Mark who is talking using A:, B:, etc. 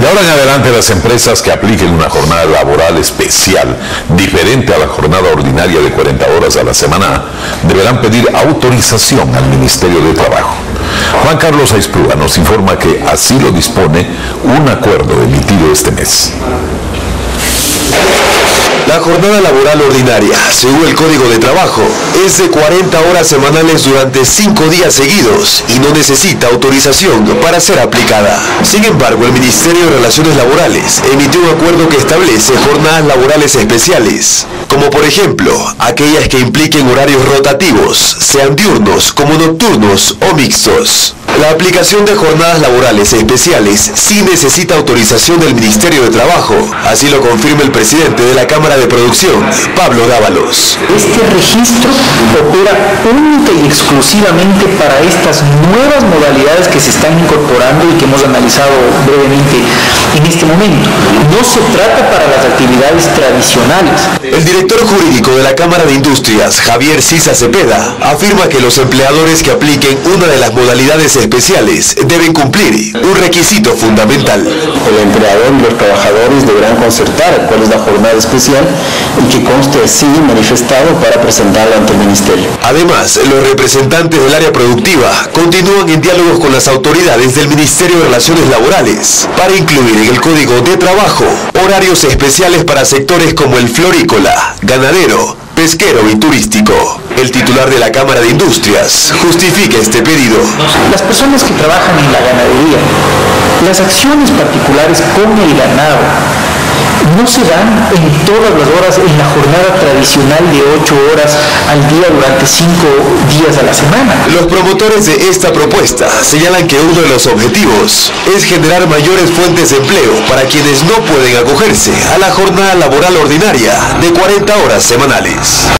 A: De ahora en adelante, las empresas que apliquen una jornada laboral especial, diferente a la jornada ordinaria de 40 horas a la semana, deberán pedir autorización al Ministerio de Trabajo. Juan Carlos Aispruga nos informa que así lo dispone un acuerdo emitido este mes.
B: La jornada laboral ordinaria, según el Código de Trabajo, es de 40 horas semanales durante 5 días seguidos y no necesita autorización para ser aplicada. Sin embargo, el Ministerio de Relaciones Laborales emitió un acuerdo que establece jornadas laborales especiales, como por ejemplo, aquellas que impliquen horarios rotativos, sean diurnos como nocturnos o mixtos. La aplicación de jornadas laborales especiales sí necesita autorización del Ministerio de Trabajo, así lo confirma el presidente de la Cámara de Producción, Pablo Dávalos.
C: Este registro opera única y exclusivamente para estas nuevas modalidades que se están incorporando y que hemos analizado brevemente en este momento. No se trata para las actividades tradicionales.
B: El director jurídico de la Cámara de Industrias, Javier Sisa Cepeda, afirma que los empleadores que apliquen una de las modalidades especiales deben cumplir un requisito fundamental.
D: El empleador y los trabajadores deberán concertar cuál es la jornada especial y que conste así manifestado para presentarla ante el Ministerio.
B: Además, los representantes del área productiva continúan en diálogos con las autoridades del Ministerio de Relaciones Laborales para incluir en el Código de Trabajo horarios especiales para sectores como el florícola, ganadero, pesquero y turístico. El titular de la Cámara de Industrias justifica este pedido.
C: Las personas que trabajan en la ganadería, las acciones particulares con el ganado, no se dan en todas las horas en la jornada tradicional de 8 horas al día durante 5 días a la semana.
B: Los promotores de esta propuesta señalan que uno de los objetivos es generar mayores fuentes de empleo para quienes no pueden acogerse a la jornada laboral ordinaria de 40 horas semanales.